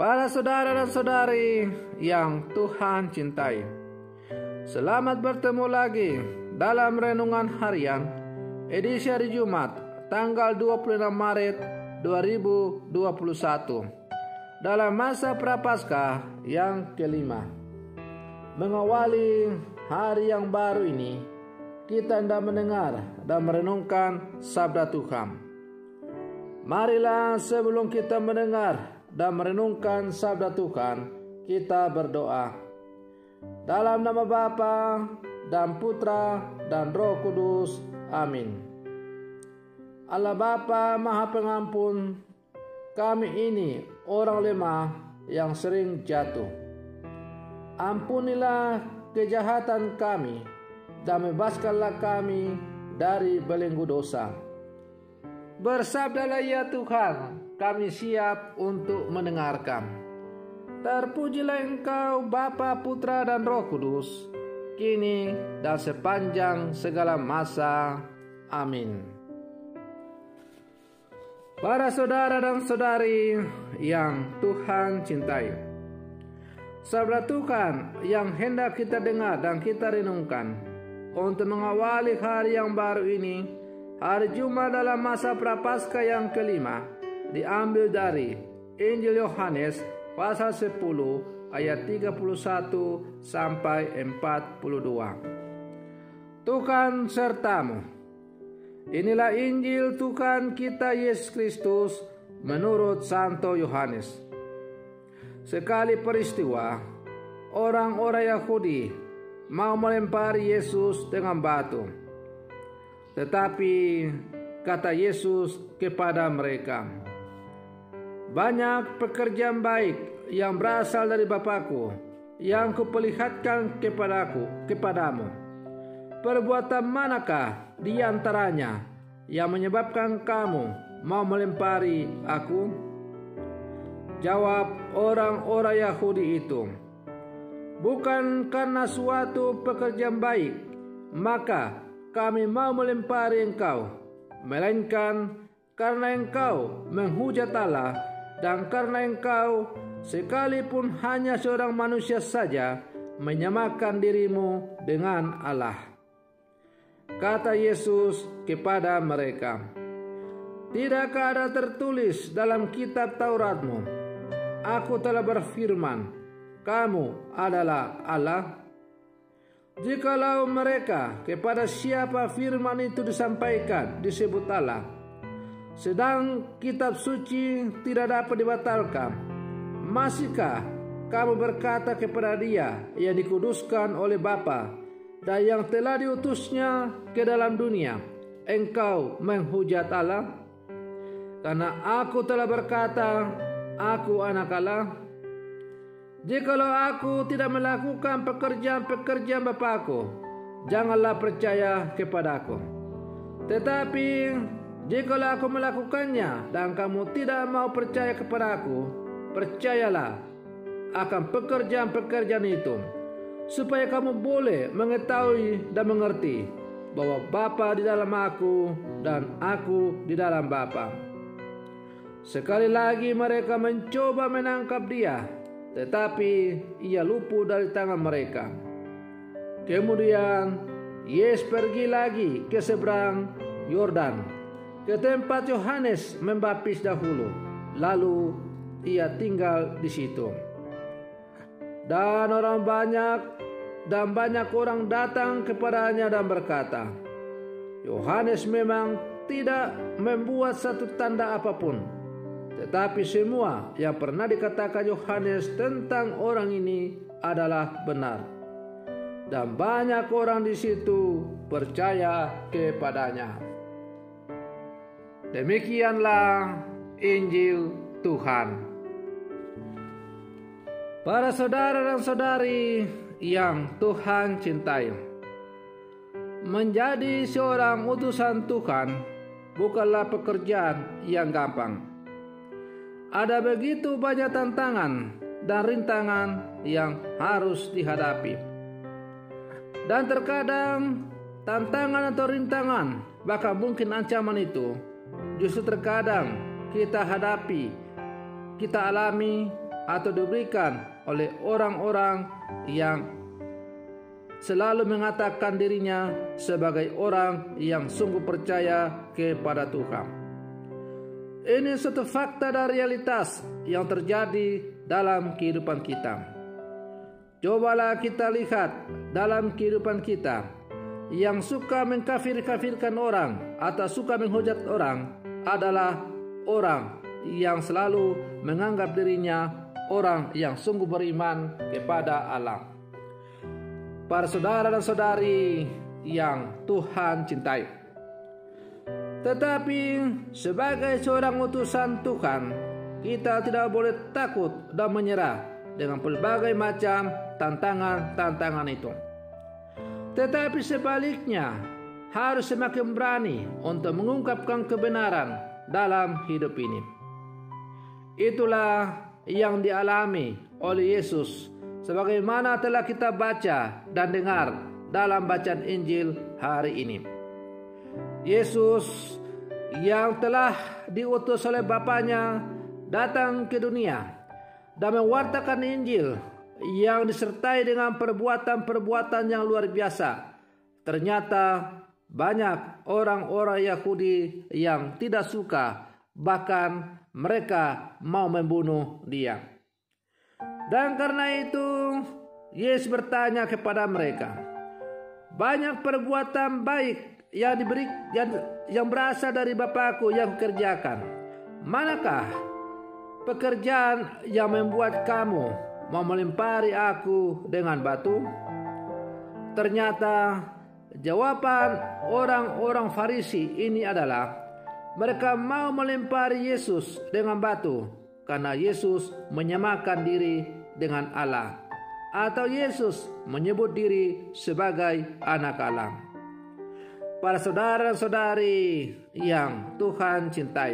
Para saudara dan saudari yang Tuhan cintai, selamat bertemu lagi dalam Renungan Harian edisi hari Jumat tanggal 26 Maret 2021 dalam masa Prapaskah yang kelima. Mengawali hari yang baru ini, kita hendak mendengar dan merenungkan sabda Tuhan. Marilah sebelum kita mendengar dan merenungkan sabda Tuhan, kita berdoa. Dalam nama Bapa dan Putra dan Roh Kudus. Amin. Allah Bapa Maha Pengampun, kami ini orang lemah yang sering jatuh. Ampunilah kejahatan kami dan bebaskanlah kami dari belenggu dosa. Bersabdalah ya Tuhan, kami siap untuk mendengarkan. Terpujilah Engkau Bapa, Putra dan Roh Kudus, kini dan sepanjang segala masa. Amin. Para saudara dan saudari yang Tuhan cintai, sabda Tuhan yang hendak kita dengar dan kita renungkan untuk mengawali hari yang baru ini, hari Jumat dalam masa Prapaskah yang kelima, diambil dari Injil Yohanes pasal 10 ayat 31 sampai 42. Tuhan sertamu. Inilah Injil Tuhan kita Yesus Kristus menurut Santo Yohanes. Sekali peristiwa, orang-orang Yahudi mau melempari Yesus dengan batu. Tetapi kata Yesus kepada mereka, "Banyak pekerjaan baik yang berasal dari Bapakku yang kuperlihatkan kepadamu. Perbuatan manakah di antaranya yang menyebabkan kamu mau melempari aku?" Jawab orang-orang Yahudi itu, "Bukan karena suatu pekerjaan baik, maka kami mau melempari engkau, melainkan karena engkau menghujat Allah dan karena engkau sekalipun hanya seorang manusia saja menyamakan dirimu dengan Allah." Kata Yesus kepada mereka, "Tidakkah ada tertulis dalam kitab Tauratmu, Aku telah berfirman, kamu adalah Allah?" Jikalau mereka kepada siapa firman itu disampaikan disebut Allah, sedang kitab suci tidak dapat dibatalkan, masihkah kamu berkata kepada Dia yang dikuduskan oleh Bapa dan yang telah diutusnya ke dalam dunia, engkau menghujat Allah? Karena aku telah berkata, aku anak Allah. Jikalau aku tidak melakukan pekerjaan-pekerjaan Bapakku, janganlah percaya kepadaku. Tetapi jikalau aku melakukannya dan kamu tidak mau percaya kepadaku, percayalah akan pekerjaan-pekerjaan itu, supaya kamu boleh mengetahui dan mengerti bahwa Bapa di dalam aku dan aku di dalam Bapa. Sekali lagi mereka mencoba menangkap Dia, tetapi Ia luput dari tangan mereka. Kemudian Yesus pergi lagi ke seberang Yordan, ke tempat Yohanes membaptis dahulu. Lalu Ia tinggal di situ. Dan banyak orang datang kepadanya dan berkata, "Yohanes memang tidak membuat satu tanda apapun, tetapi semua yang pernah dikatakan Yohanes tentang orang ini adalah benar." Dan banyak orang di situ percaya kepadanya. Demikianlah Injil Tuhan. Para saudara dan saudari yang Tuhan cintai, menjadi seorang utusan Tuhan bukanlah pekerjaan yang gampang. Ada begitu banyak tantangan dan rintangan yang harus dihadapi. Dan terkadang tantangan atau rintangan, bahkan mungkin ancaman itu, justru terkadang kita hadapi, kita alami atau diberikan oleh orang-orang yang selalu mengatakan dirinya sebagai orang yang sungguh percaya kepada Tuhan. Ini suatu fakta dan realitas yang terjadi dalam kehidupan kita. Cobalah kita lihat dalam kehidupan kita, yang suka mengkafir-kafirkan orang atau suka menghujat orang adalah orang yang selalu menganggap dirinya orang yang sungguh beriman kepada Allah. Para saudara dan saudari yang Tuhan cintai, tetapi sebagai seorang utusan Tuhan, kita tidak boleh takut dan menyerah dengan berbagai macam tantangan-tantangan itu. Tetapi sebaliknya, harus semakin berani untuk mengungkapkan kebenaran dalam hidup ini. Itulah yang dialami oleh Yesus, sebagaimana telah kita baca dan dengar dalam bacaan Injil hari ini. Yesus yang telah diutus oleh Bapanya datang ke dunia dan mewartakan Injil yang disertai dengan perbuatan-perbuatan yang luar biasa. Ternyata banyak orang-orang Yahudi yang tidak suka, bahkan mereka mau membunuh dia. Dan karena itu Yesus bertanya kepada mereka, banyak perbuatan baik yang berasal dari Bapakku yang kukerjakan. Manakah pekerjaan yang membuat kamu mau melempari aku dengan batu? Ternyata jawaban orang-orang Farisi ini adalah mereka mau melempari Yesus dengan batu karena Yesus menyamakan diri dengan Allah, atau Yesus menyebut diri sebagai anak Allah. Para saudara dan saudari yang Tuhan cintai,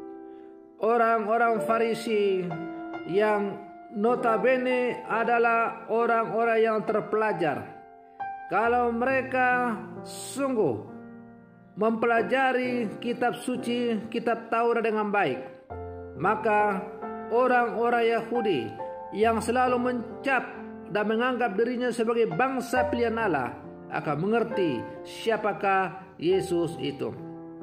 orang-orang Farisi yang notabene adalah orang-orang yang terpelajar, kalau mereka sungguh mempelajari kitab suci, kitab Taurat dengan baik, maka orang-orang Yahudi yang selalu mencap dan menganggap dirinya sebagai bangsa pilihan Allah akan mengerti siapakah Yesus itu.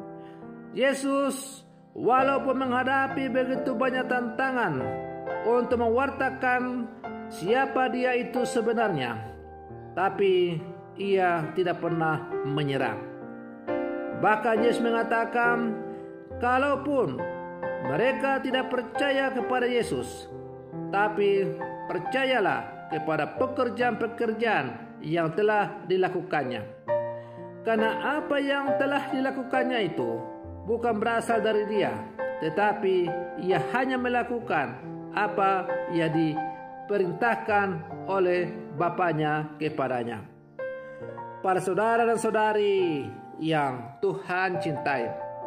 Yesus walaupun menghadapi begitu banyak tantangan untuk mewartakan siapa dia itu sebenarnya, tapi ia tidak pernah menyerah. Bahkan Yesus mengatakan, kalaupun mereka tidak percaya kepada Yesus, tapi percayalah kepada pekerjaan-pekerjaan yang telah dilakukannya. Karena apa yang telah dilakukannya itu bukan berasal dari dia, tetapi ia hanya melakukan apa yang diperintahkan oleh Bapanya kepadanya. Para saudara dan saudari yang Tuhan cintai,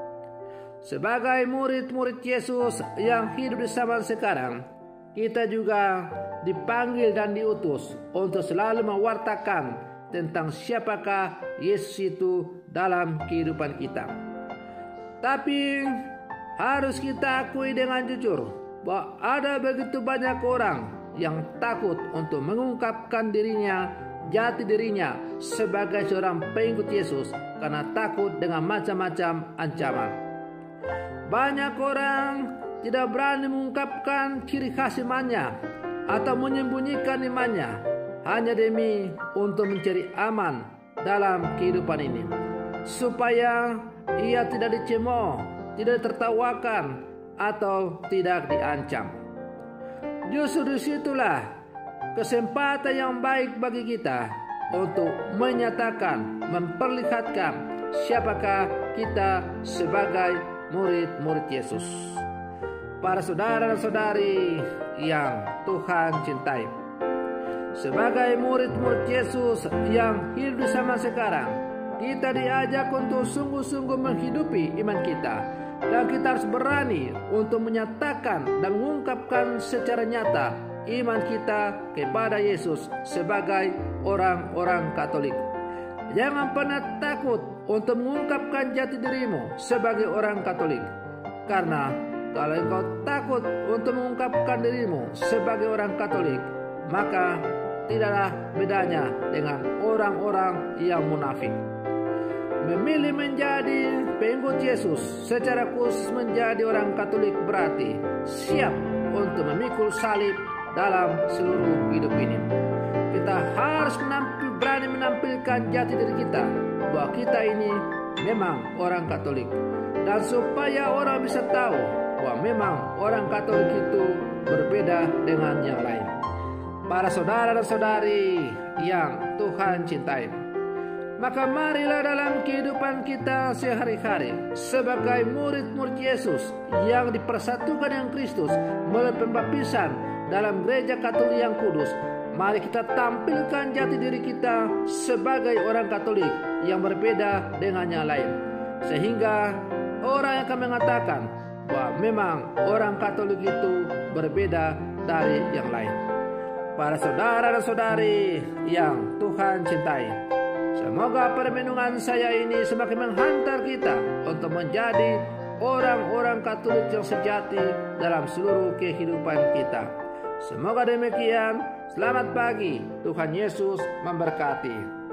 sebagai murid-murid Yesus yang hidup di zaman sekarang, kita juga dipanggil dan diutus untuk selalu mewartakan tentang siapakah Yesus itu dalam kehidupan kita. Tapi harus kita akui dengan jujur bahwa ada begitu banyak orang yang takut untuk mengungkapkan jati dirinya sebagai seorang pengikut Yesus karena takut dengan macam-macam ancaman. Banyak orang tidak berani mengungkapkan ciri khas imannya atau menyembunyikan imannya hanya demi untuk mencari aman dalam kehidupan ini, supaya ia tidak dicemooh, tidak tertawakan, atau tidak diancam. Justru disitulah kesempatan yang baik bagi kita untuk menyatakan, memperlihatkan siapakah kita sebagai murid-murid Yesus. Para saudara dan saudari yang Tuhan cintai, sebagai murid-murid Yesus yang hidup di zaman sekarang, kita diajak untuk sungguh-sungguh menghidupi iman kita, dan kita harus berani untuk menyatakan dan mengungkapkan secara nyata iman kita kepada Yesus sebagai orang-orang Katolik. Jangan pernah takut untuk mengungkapkan jati dirimu sebagai orang Katolik, karena kalau engkau takut untuk mengungkapkan dirimu sebagai orang Katolik, maka tidaklah bedanya dengan orang-orang yang munafik. Memilih menjadi pengikut Yesus secara khusus menjadi orang Katolik berarti siap untuk memikul salib dalam seluruh hidup ini. Kita harus berani menampilkan jati diri kita bahwa kita ini memang orang Katolik, dan supaya orang bisa tahu bahwa memang orang Katolik itu berbeda dengan yang lain. Para saudara dan saudari yang Tuhan cintai, maka marilah dalam kehidupan kita sehari-hari sebagai murid-murid Yesus yang dipersatukan dengan Kristus melalui pembaptisan dalam gereja Katolik yang kudus, mari kita tampilkan jati diri kita sebagai orang Katolik yang berbeda dengan yang lain, sehingga orang akan mengatakan bahwa memang orang Katolik itu berbeda dari yang lain. Para saudara dan saudari yang Tuhan cintai, semoga permenungan saya ini semakin menghantar kita untuk menjadi orang-orang Katolik yang sejati dalam seluruh kehidupan kita. Semoga demikian. Selamat pagi. Tuhan Yesus memberkati.